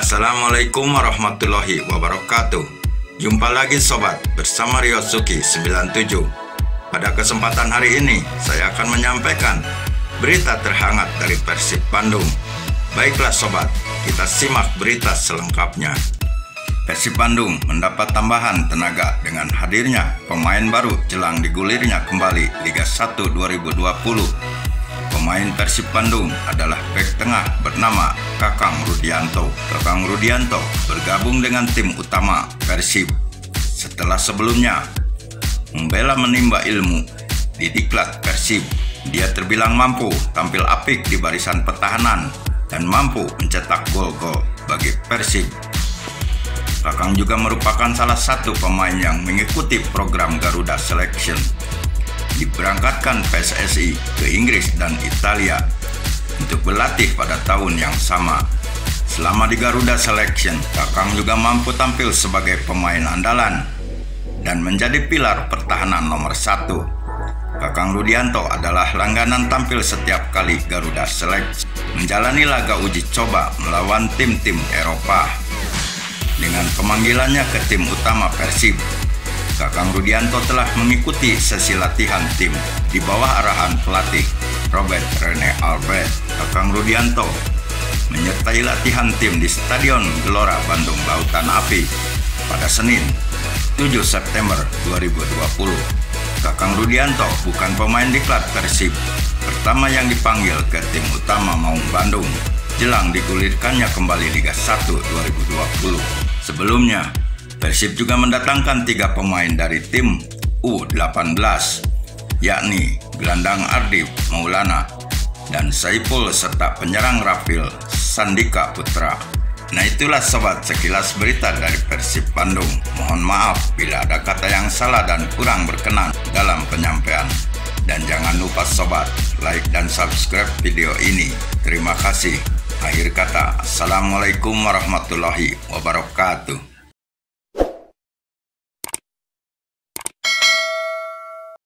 Assalamualaikum warahmatullahi wabarakatuh. Jumpa lagi sobat bersama Ryosuki 97. Pada kesempatan hari ini saya akan menyampaikan berita terhangat dari Persib Bandung. Baiklah sobat, kita simak berita selengkapnya. Persib Bandung mendapat tambahan tenaga dengan hadirnya pemain baru jelang digulirnya kembali Liga 1 2020. Pemain Persib Bandung adalah bek tengah bernama Kakang Rudianto. Kakang Rudianto bergabung dengan tim utama Persib setelah sebelumnya membela menimba ilmu di Diklat Persib. Dia terbilang mampu tampil apik di barisan pertahanan dan mampu mencetak gol-gol bagi Persib. Kakang juga merupakan salah satu pemain yang mengikuti program Garuda Selection. Diberangkatkan PSSI ke Inggris dan Italia untuk berlatih pada tahun yang sama. Selama di Garuda Selection, Kakang juga mampu tampil sebagai pemain andalan dan menjadi pilar pertahanan nomor 1. Kakang Rudianto adalah langganan tampil setiap kali Garuda Selection menjalani laga uji coba melawan tim-tim Eropa. Dengan pemanggilannya ke tim utama Persib, Kakang Rudianto telah mengikuti sesi latihan tim di bawah arahan pelatih Robert Rene Albert. Kakang Rudianto menyertai latihan tim di Stadion Gelora Bandung Lautan Api pada Senin 7 September 2020. Kakang Rudianto bukan pemain diklat Persib pertama yang dipanggil ke tim utama Maung Bandung jelang digulirkannya kembali Liga 1 2020. Sebelumnya, Persib juga mendatangkan 3 pemain dari tim U18, yakni gelandang Ardif Maulana dan Saiful serta penyerang Rafil Sandika Putra. Nah itulah sobat sekilas berita dari Persib Bandung. Mohon maaf bila ada kata yang salah dan kurang berkenan dalam penyampaian. Dan jangan lupa sobat, like dan subscribe video ini. Terima kasih. Akhir kata, Assalamualaikum warahmatullahi wabarakatuh.